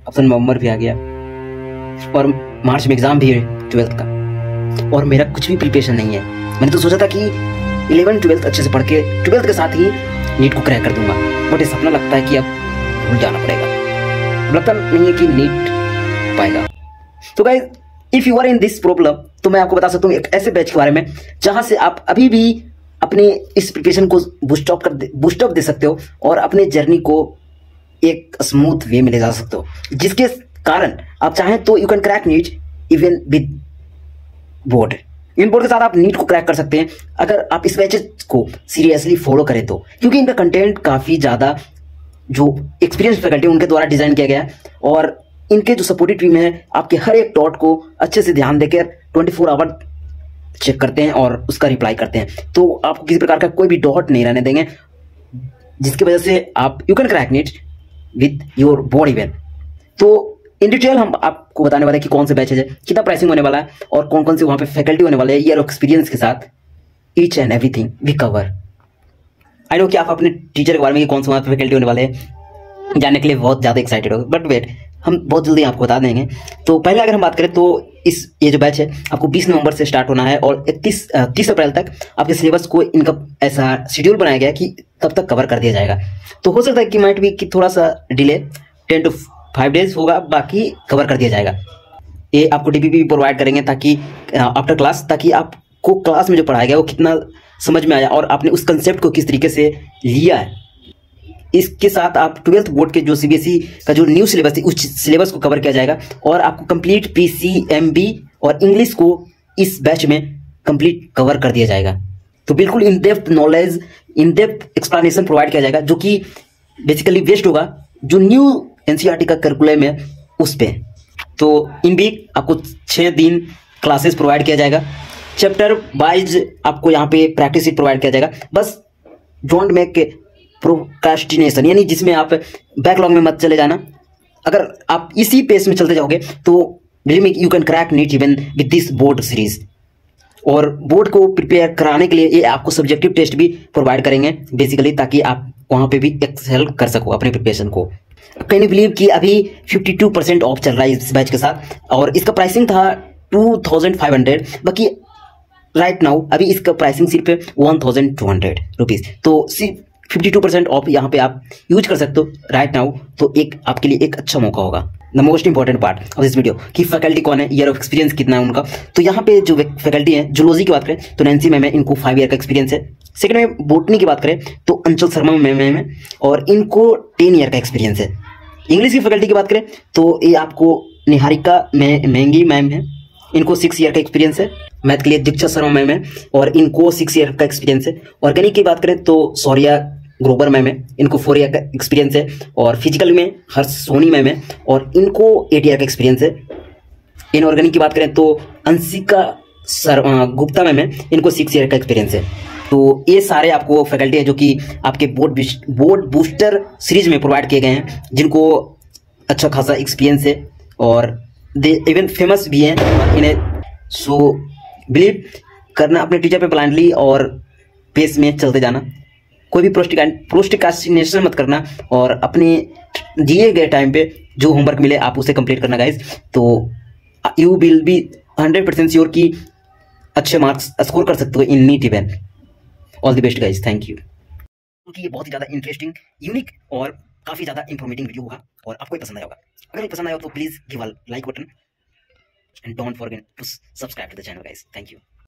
अब तो नवंबर भी आ गया और मार्च में एग्जाम भी है 12th का, और मेरा कुछ भी प्रिपरेशन नहीं है। मैंने तो सोचा था कि 11 12th अच्छे से पढ़ के 12th के साथ ही नीट को क्रैक कर दूंगा, बट ये सपना लगता है कि अब भूल जाना पड़ेगा। लगता नहीं है कि नीट पाएगा। तो guys, if you are in this problem, तो मैं आपको बता सकता हूँ एक ऐसे बैच के बारे में जहां से आप अभी भी अपने इस प्रिपरेशन को बूस्टअप दे सकते हो और अपने जर्नी को एक स्मूथ वे में ले जा सकते हो, जिसके कारण आप चाहें तो you can crack NEET even with board. इन बोर्ड के साथ आप नीट को क्रैक कर सकते हैं अगर आप इस बैचेस को सीरियसली फॉलो करें तो, क्योंकि इनका कंटेंट काफी ज्यादा जो एक्सपीरियंस फैकल्टी उनके द्वारा डिजाइन किया गया है, और इनके जो सपोर्टिव टीम है आपके हर एक डॉट को अच्छे से ध्यान देकर 24 आवर चेक करते हैं और उसका रिप्लाई करते हैं। तो आपको किसी प्रकार का कोई भी डॉट नहीं रहने देंगे, जिसकी वजह से आप you can crack NEET with your board even. तो इन डिटेल हम आपको बताने वाले हैं कि कौन से बैचेज है, कितना प्राइसिंग होने वाला है और कौन कौन से वहां पे फैकल्टी होने वाले हैं, ईयर ऑफ एक्सपीरियंस के साथ each and everything we cover. I know कि आप अपने टीचर के बारे में कौन से वहां पे फैकल्टी होने वाले हैं जानने के लिए बहुत ज्यादा एक्साइटेड हो, बट वेट, हम बहुत जल्दी आपको बता देंगे। तो पहले अगर हम बात करें तो ये जो बैच है आपको 20 नवंबर से स्टार्ट होना है और 30 अप्रैल तक आपके सिलेबस को इनका ऐसा शेड्यूल बनाया गया कि तब तक कवर कर दिया जाएगा। तो हो सकता है कि माइट भी कि थोड़ा सा डिले 10 to 5 डेज होगा, बाकी कवर कर दिया जाएगा। ये आपको डीपीपी प्रोवाइड करेंगे ताकि आफ्टर क्लास, ताकि आपको क्लास में जो पढ़ाया गया वो कितना समझ में आया और आपने उस कंसेप्ट को किस तरीके से लिया है। इसके साथ आप 12th बोर्ड के जो सीबीएसई का जो न्यू सिलेबस थी उस सिलेबस को कवर किया जाएगा, और आपको कंप्लीट पीसीएमबी और इंग्लिश को इस बैच में कंप्लीट कवर कर दिया जाएगा। तो बिल्कुल in depth knowledge, in depth explanation provide किया जाएगा, जो कि बेसिकली बेस्ड होगा जो न्यू एनसीईआरटी का करिकुलम है उस पे। तो इन वीक आपको 6 दिन क्लासेस प्रोवाइड किया जाएगा, चैप्टर वाइज आपको यहाँ पे प्रैक्टिस प्रोवाइड किया जाएगा। बस डोंट मेक प्रोक्रास्टिनेशन, यानी जिसमें आप बैकलॉग में मत चले जाना। अगर आप इसी पेस में चलते जाओगे तो believe me you can crack NEET even with this board series. और बोर्ड को प्रिपेयर कराने के लिए ये आपको सब्जेक्टिव टेस्ट भी प्रोवाइड करेंगे बेसिकली, ताकि आप वहां पे भी एक्सेल कर सको अपने प्रिपरेशन को। कैन यू बिलीव कि अभी 52% ऑफ चल रहा है इस बैच के साथ, और इसका प्राइसिंग था 2500, बाकी राइट नाउ अभी इसका प्राइसिंग सिर्फ 1200 रुपीज। तो सिर्फ 52% ऑफ यहाँ पे आप यूज कर सकते हो राइट नाउ। तो एक आपके लिए एक अच्छा मौका होगा। The most important part of this video कि फैकल्टी कौन है, ईयर ऑफ एक्सपीरियंस कितना है उनका। तो यहाँ पे जो फैकल्टी है, जूलॉजी की बात करें तो नैन्सी मैम है, इनको 5 ईयर का एक्सपीरियंस है। सेकंड में बोटनी की बात करें तो अंचल शर्मा मैम है और इनको 10 ईयर का एक्सपीरियंस है। इंग्लिश की फैकल्टी की बात करें तो ये आपको निहारिका महंगी मैम है, इनको 6 ईयर का एक्सपीरियंस है। मैथ के लिए दीक्षा शर्मा मैम है और इनको 6 ईयर का एक्सपीरियंस है। ऑर्गेनिक की बात करें तो सौर्या ग्रोवर मैम है, इनको 4 ईयर का एक्सपीरियंस है। और फिजिकल में हर्ष सोनी मैम है और इनको 8 ईयर का एक्सपीरियंस है। इनऑर्गेनिक की बात करें तो अंशिका गुप्ता मैम है, इनको 6 ईयर का एक्सपीरियंस है। तो ये सारे आपको फैकल्टी है जो कि आपके बोर्ड बूस्टर सीरीज में प्रोवाइड किए गए हैं, जिनको अच्छा खासा एक्सपीरियंस है और दे इवन फेमस भी हैं इन्हें। सो बिलीव करना अपने टीचर पे ब्लाइंडली और पेस में चलते जाना, कोई भी प्रोस्टिकास्टिनेशन मत करना, और अपने दिए गए टाइम पे जो होमवर्क मिले आप उसे कंप्लीट करना गाइज। तो यू विल बी 100% श्योर कि अच्छे मार्क्स स्कोर कर सकते हो in NEET event. All the best guys, thank you. क्योंकि ये बहुत ही ज़्यादा इंटरेस्टिंग, यूनिक और काफ़ी ज़्यादा इंफॉर्मेटिव वीडियो होगा और आपको पसंद आएगा। अगर पसंद आया तो please give a like button and don't forget to subscribe to the channel guys. Thank you.